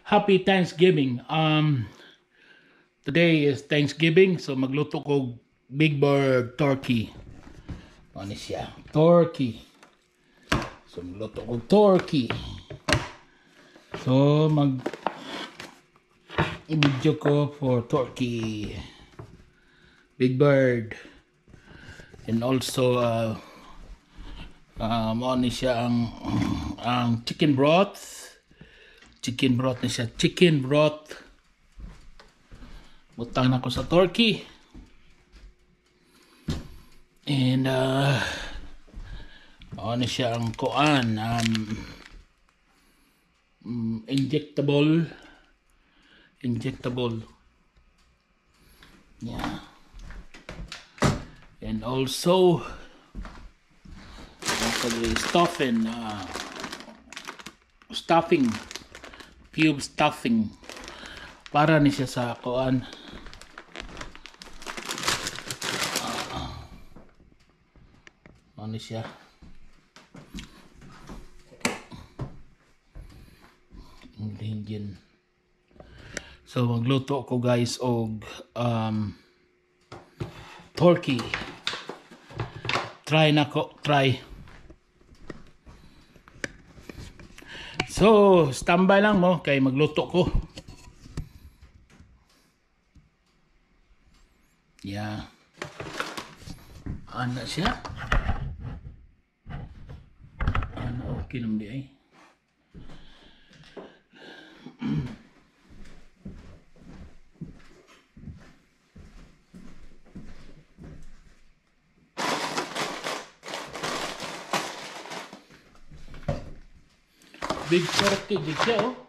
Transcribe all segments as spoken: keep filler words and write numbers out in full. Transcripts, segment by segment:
Happy Thanksgiving. Um, today is Thanksgiving, so magluto ko Big Bird turkey. Ano siya? Turkey. So magluto ko turkey. So mag i-video ko for turkey. Big Bird. And also uh um ano siya ang ang chicken broth. Chicken broth na siya. Chicken broth. Butang na ko sa turkey. And uh ano siya ang kuan um, um injectable injectable yeah. And also stuffing uh, stuffing cube stuffing para ni siya sa kuan uh, ano siya ingredient. So magluto ko guys og um, turkey. Try na ko, try. So, standby lang mo kay magluto ko. Yeah. Ano siya? Ano okay lang di ay. Big turkey di siya oh.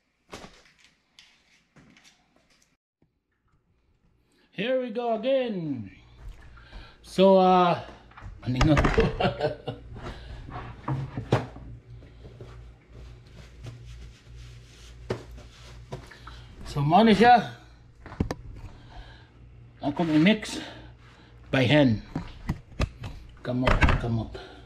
Here we go again. So uh aningon ko. So mo ni siya. Ako i-mix by hand. Kamot, kamot.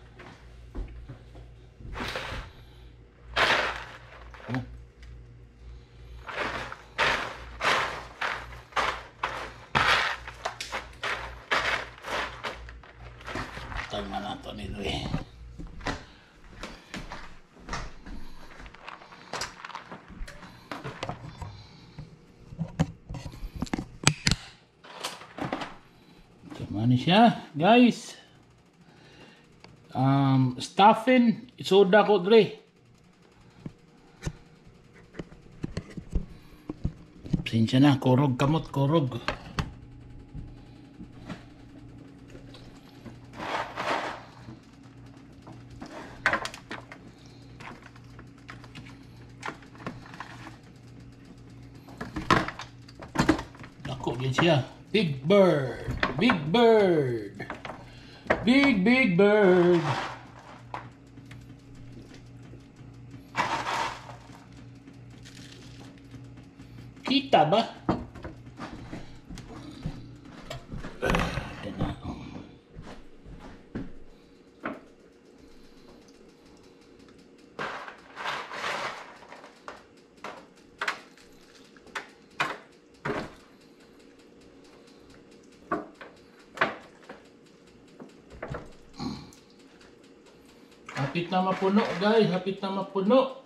Tama na ito nito eh. Tama na siya, guys. Um, stuffing, isoda ko dre. Pasensya na, kurog kamot, kurog. Ako din siya. Big Bird. Big Bird. Big, big bird. Kita ba? Hapit na mapuno guys, hapit na mapuno.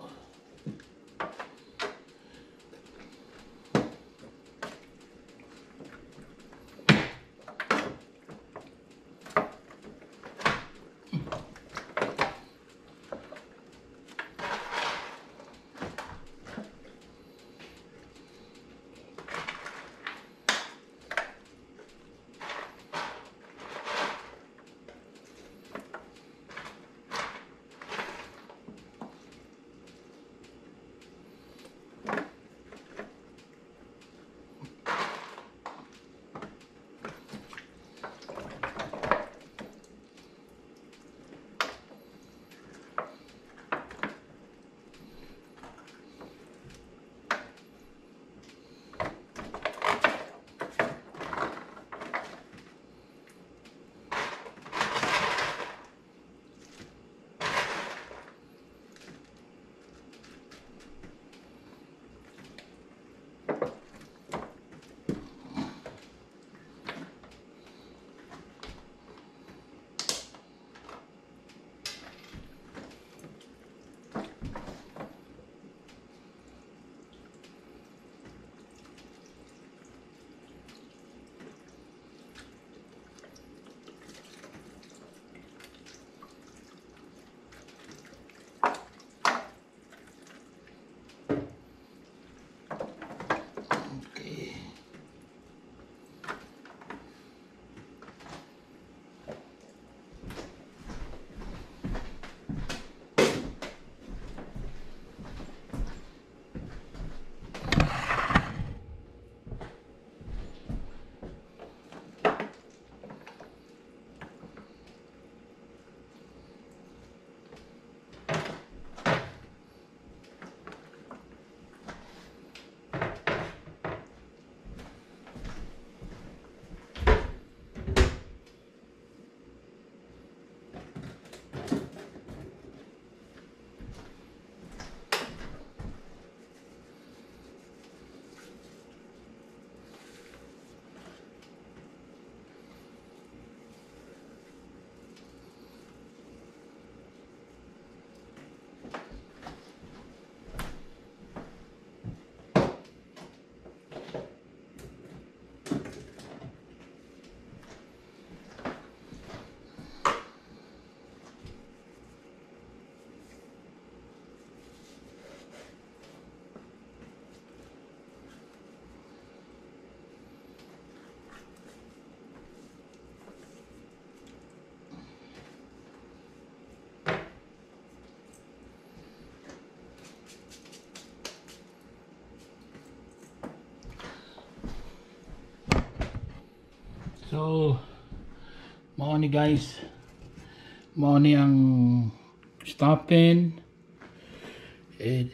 So, mao ni guys. Mao ni ang stuffing. And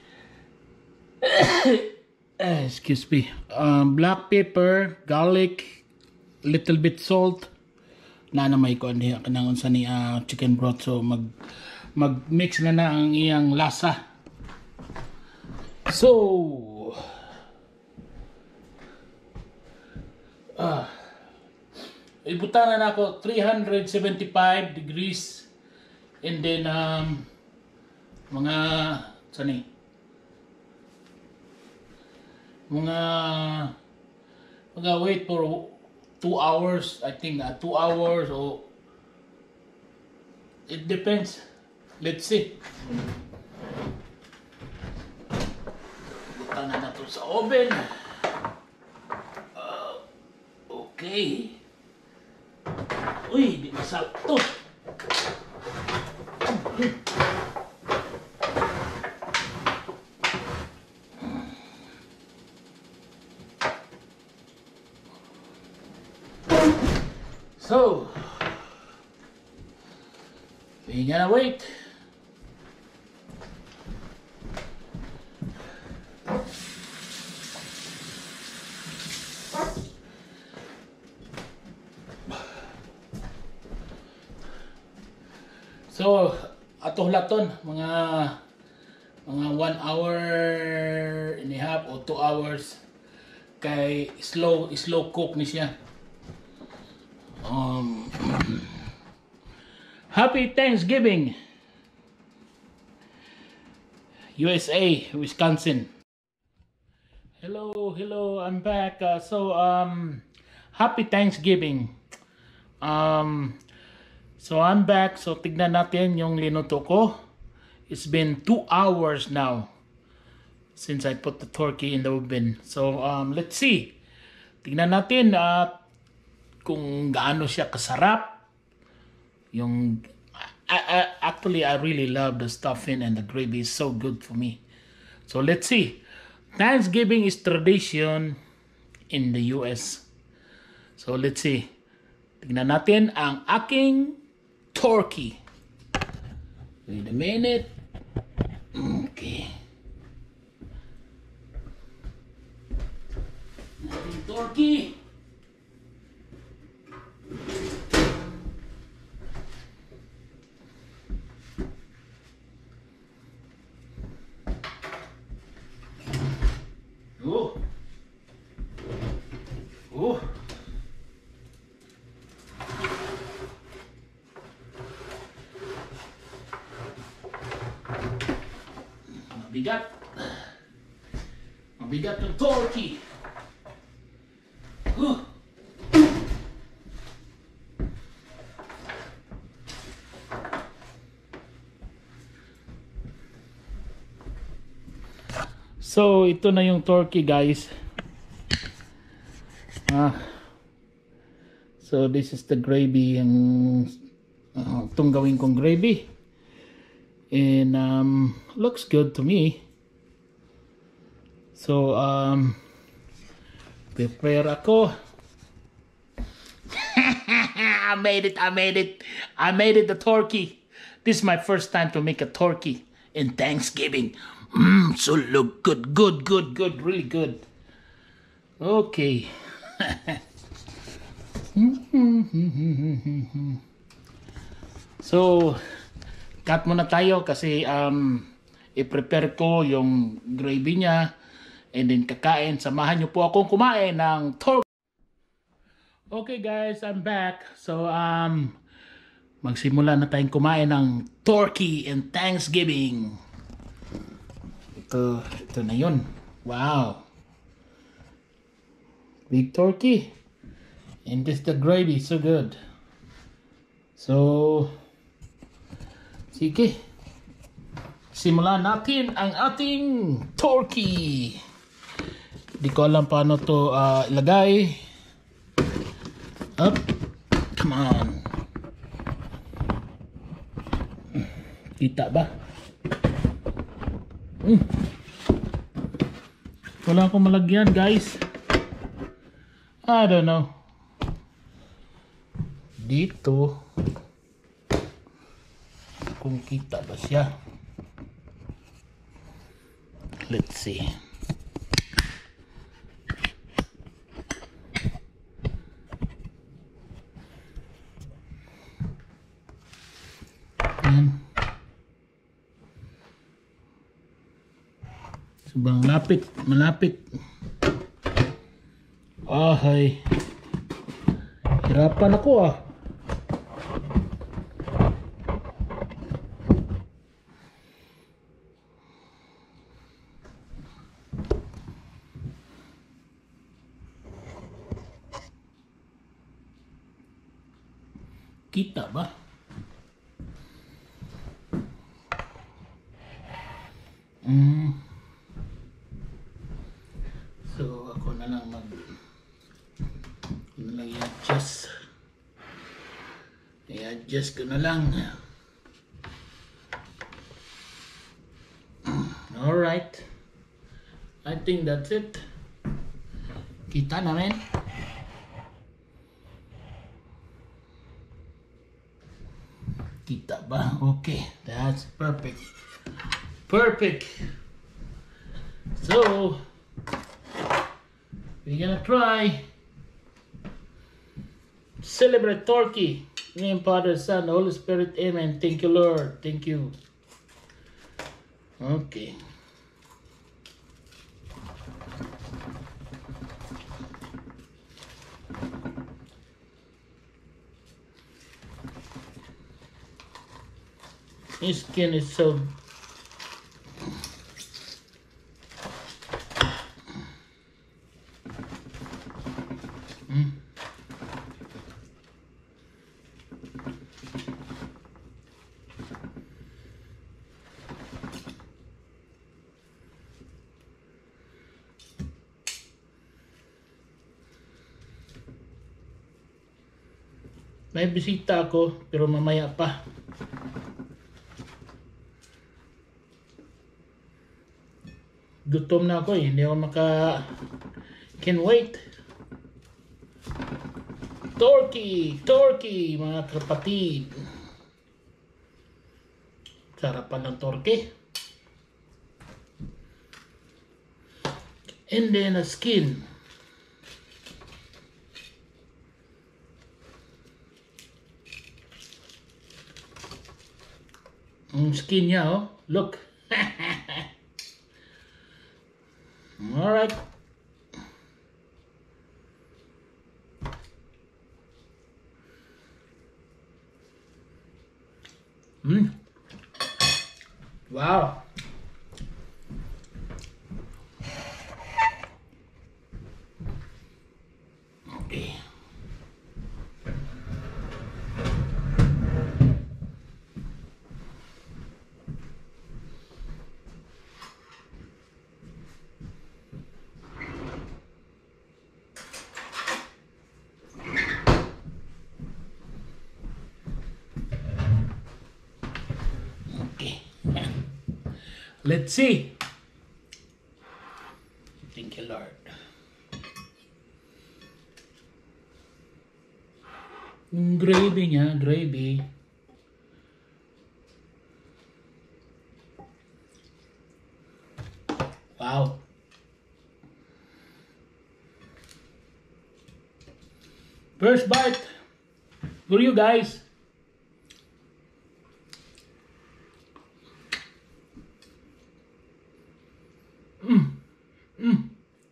excuse me. Um, black pepper, garlic, little bit salt. Na na may kuan diha kanang unsa ni uh, chicken broth, so mag mag-mix na na ang iyang lasa. So ah ibutan na ako three seventy-five degrees, and then um mga sani mga mga wait for two hours, I think, uh, two hours, or it depends. Let's see. Butan na na to sa oven. Uh, okay. Uy, di masarap to. So, we gotta wait. So, ato laton mga mga one hour and a half or two hours kay slow slow cook ni siya. Um, Happy Thanksgiving, U S A, Wisconsin. Hello, hello, I'm back. Uh, so, um, Happy Thanksgiving. Um, so I'm back. So tignan natin yung linuto ko. It's been two hours now since I put the turkey in the oven. So um, let's see. Tignan natin at uh, kung gaano siya kasarap. Yung I, I, actually I really love the stuffing and the gravy is so good for me. So let's see. Thanksgiving is tradition in the U S. So let's see. Tignan natin ang aking turkey. Wait a minute. Okay. Ating turkey. Oh. Oh. Mabigat. Mabigat yung turkey. Oh. So, ito na yung turkey, guys. Ah. So, this is the gravy. Yung uh, itong gawin kong gravy. And, um, looks good to me. So, um, prepare ako. I made it, I made it. I made it, the turkey. This is my first time to make a turkey in Thanksgiving. Mmm, so look good, good, good, good, really good. Okay. So, cut muna tayo kasi um, i-prepare ko yung gravy niya and then kakain. Samahan niyo po akong kumain ng turkey. Okay guys, I'm back. So, um, magsimula na tayong kumain ng turkey and Thanksgiving. Ito, ito na yun. Wow. Big turkey. And this the gravy, so good. So, sige. Simulan natin ang ating turkey. Di ko alam paano to uh, ilagay. Up. Come on. Kita ba? Mm. Wala akong malagyan, guys. I don't know. dito. Kung kita ba siya. Let's see. Yan. Sobrang lapit, malapit. Ahay. Hirapan ako ah. Kita ba? Mm. So ako na lang mag ako na lang i-adjust. I-adjust ko na lang. Alright. I think that's it. Kita na rin. Kita ba? Okay, that's perfect. Perfect. So, we're gonna try celebrate turkey. In the name of Father, Son, the Holy Spirit. Amen. Thank you, Lord. Thank you. Okay. His skin is so mm. May bisita ako pero mamaya pa. Gutom na ako eh, hindi ako maka can wait. Turkey, turkey mga kapatid. Sarapan ng turkey. And then a skin. Ang skin niya oh, look. All right. Mm. Wow. Okay. Let's see. Thank you, Lord. Yung gravy niya, gravy. Wow. First bite for you guys. Mm. Mm.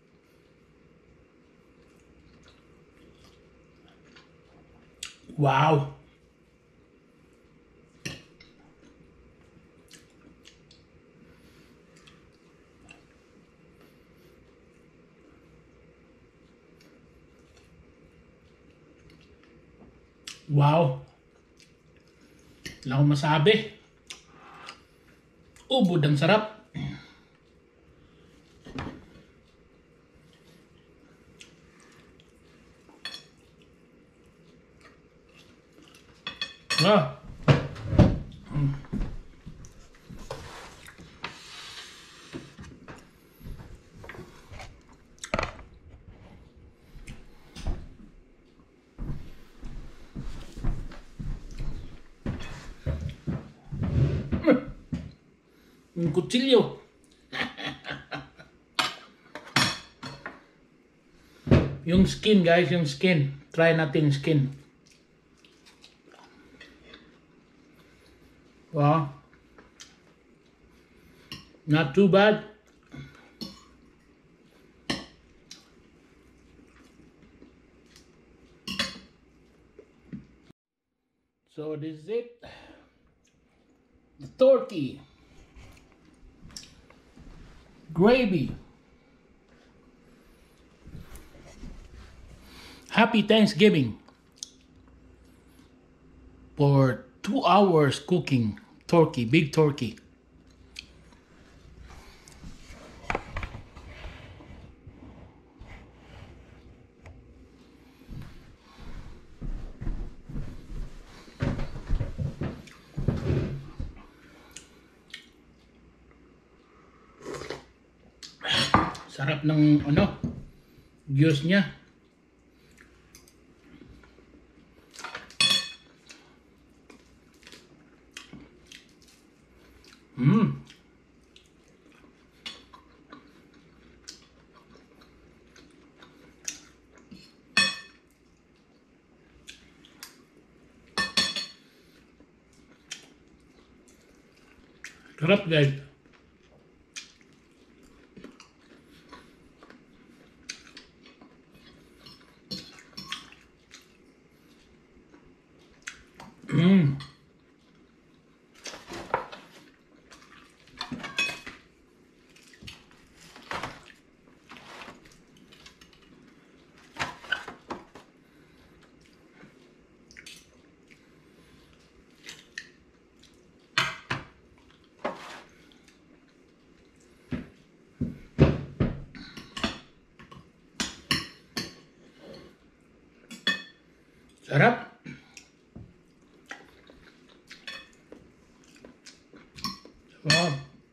Wow. Wow. Wala akong masabi. Ubod ang sarap. Ah. Mm. Yung kutsilyo. Yung skin guys, yung skin. Try natin skin. Wow. Not too bad. So this is it. The turkey. Gravy. Happy Thanksgiving. For two hours cooking turkey, big turkey. Sarap ng ano, juice niya. Mmm. Sarap guys. Mmm. Sarap. Wow.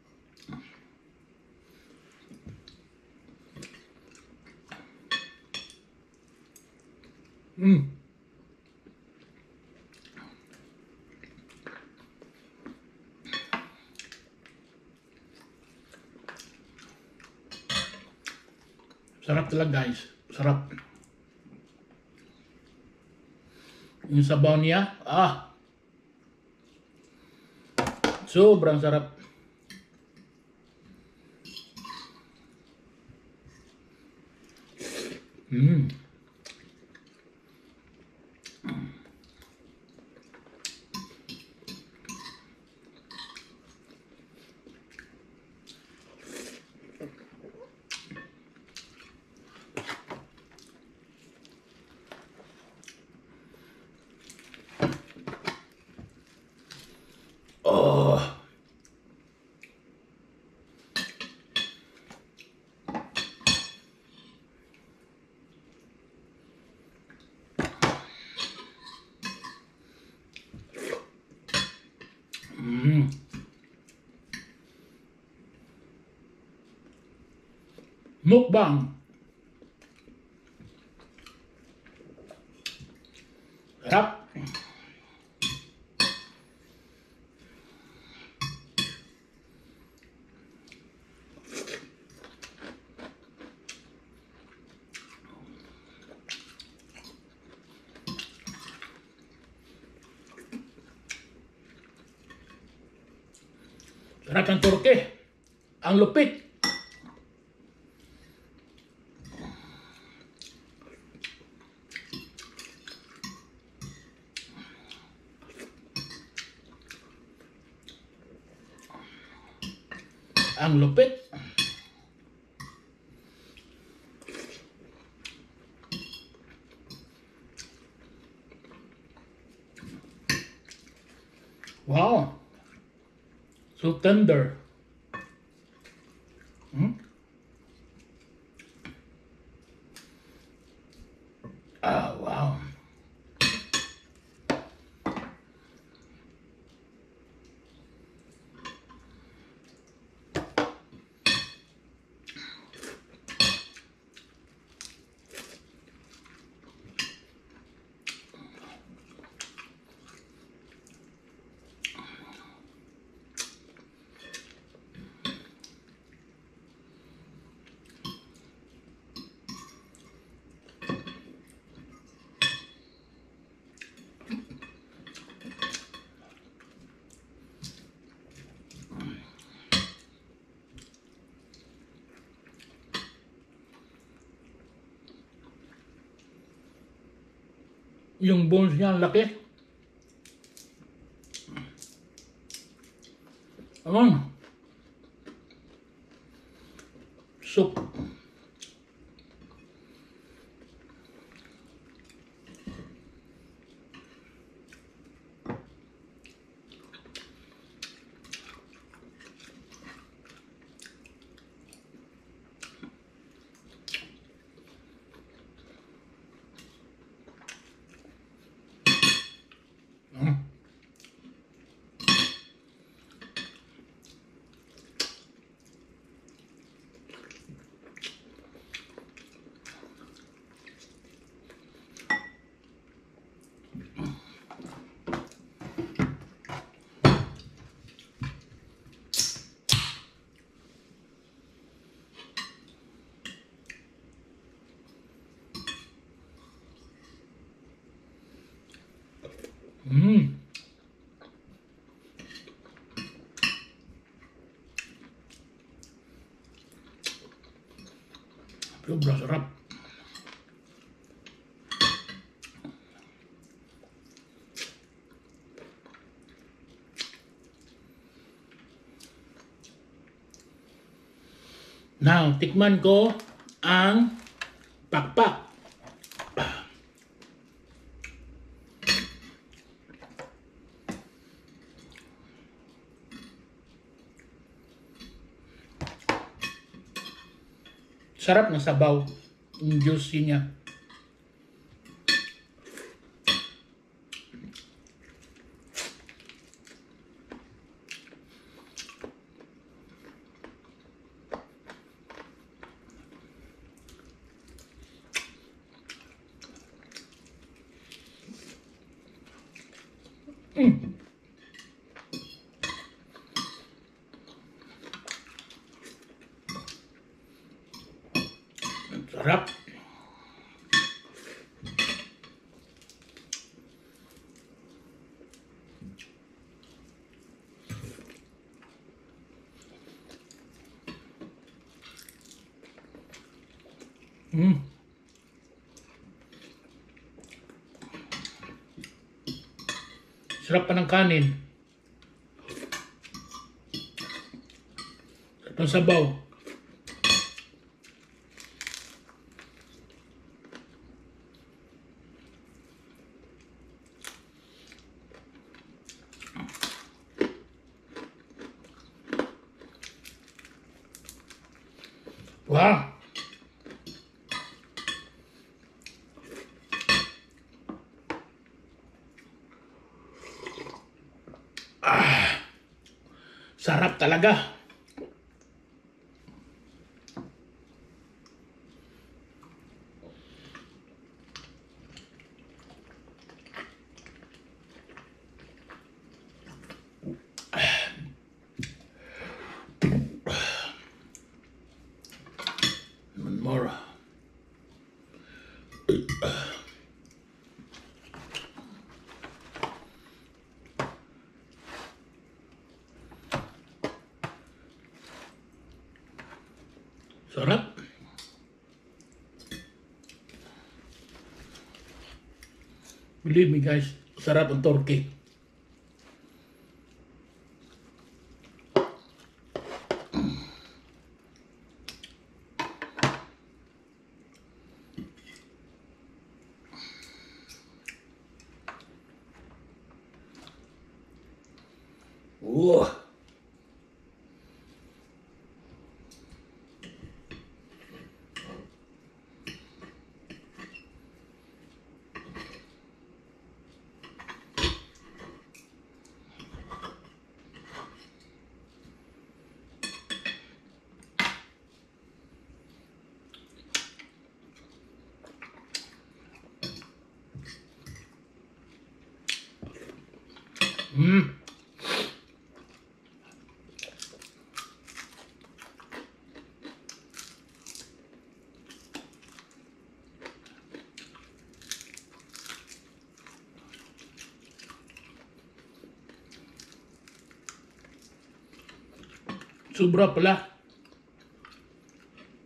Mm. Sarap talaga guys. Sarap. Yung sabaw niya, ah. Sobrang sarap. Mm. Oh. Mm. Mukbang. Sarap. Sarap ng turkey. Ang lupit. Ang lupit. Wow. So tender. Hmm? Ah, wow. Yung bones niya, ang laki. Aman. Soup. Mm. Sobrang sarap. Now, tikman ko ang pakpak. Sarap ng sabaw, yung juicy niya. Mm. Sarap. Mm. Sarap pa ng kanin. Sarap ng sabaw. Wow! Ah, sarap talaga. One more. Sarap. Believe me guys, sarap ang turkey. Wow. Mm. Sobra pala.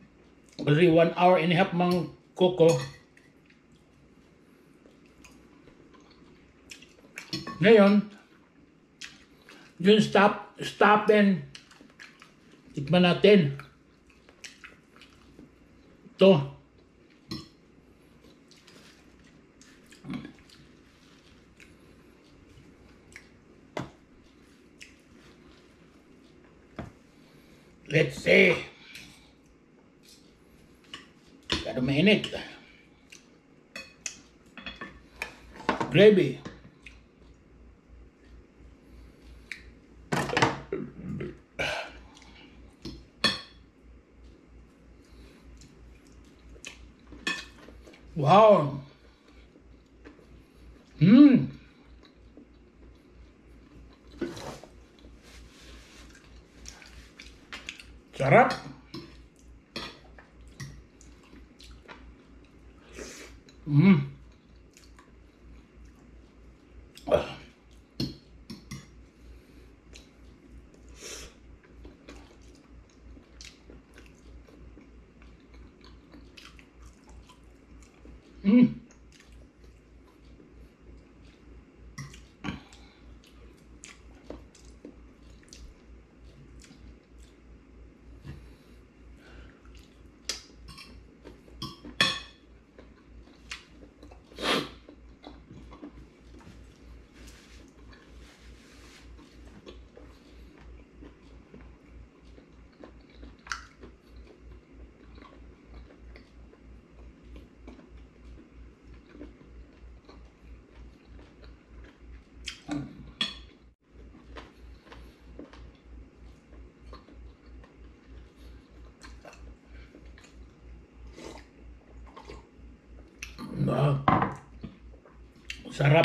Kasi one hour and a half mang koko. Ngayon, yung stop, stop and tikman natin. Ito. Let's see. Kada mainit. Gravy. Wow. Hmm. Sarap. Hmm. Hmm. Wow. Sarap.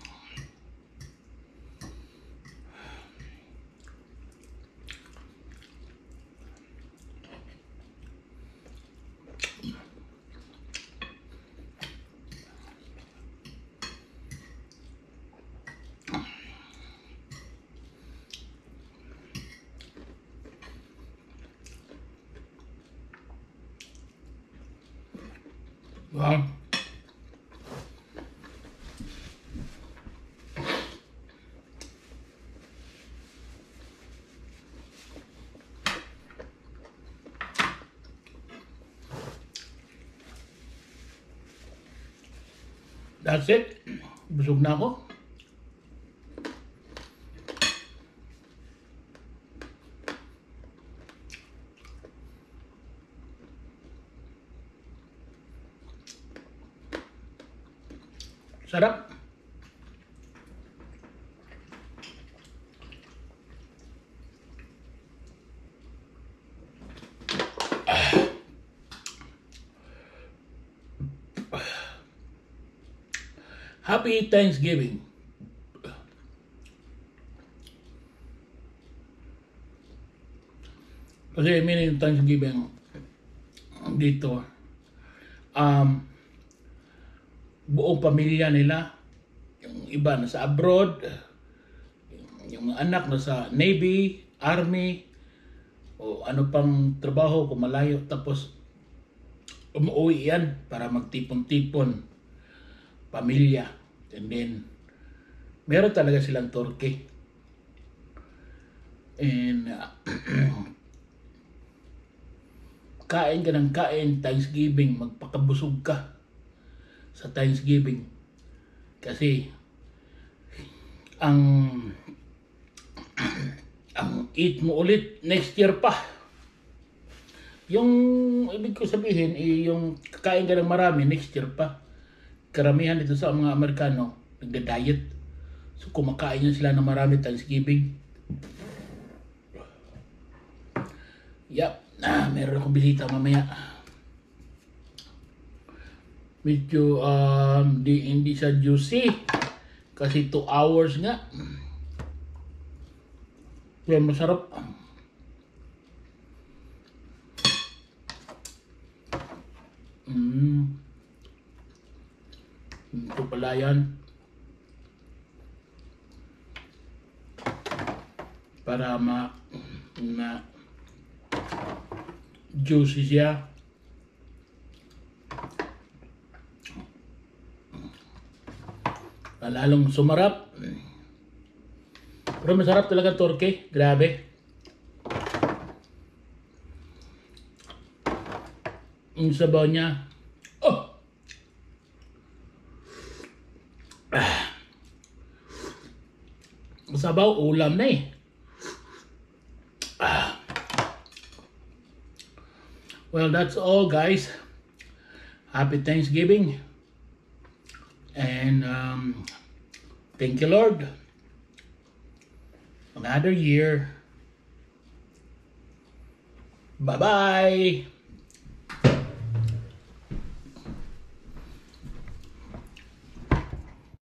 Wow. That's it. Busog na ako. Sarap. Happy Thanksgiving. Kasi meaning Thanksgiving dito, um, buong pamilya nila, yung iba nasa abroad, yung anak nasa Navy, Army, o ano pang trabaho kung malayo, tapos umuwi yan para magtipon-tipon pamilya. And then meron talaga silang turkey, and uh, kain ka ng kain Thanksgiving, magpakabusog ka sa Thanksgiving, kasi ang ang eat mo ulit next year pa. Yung ibig ko sabihin eh, yung kakain ka ng marami next year pa. Karamihan dito sa mga Amerikano nagda-diet, so kumakain nyo sila ng marami Thanksgiving. Yep, ah, meron akong bisita mamaya. Medyo um, di, hindi sa juicy kasi two hours nga. Yan, masarap. Mm. Ito pala yan. Para ma na juicy siya. Lalong sumarap. Pero masarap talaga turkey. Grabe. Yung sabaw niya. Oh! Ah. Sabaw, ulam na eh. Ah. Well, that's all, guys. Happy Thanksgiving. And um, thank you, Lord. Another year. Bye-bye.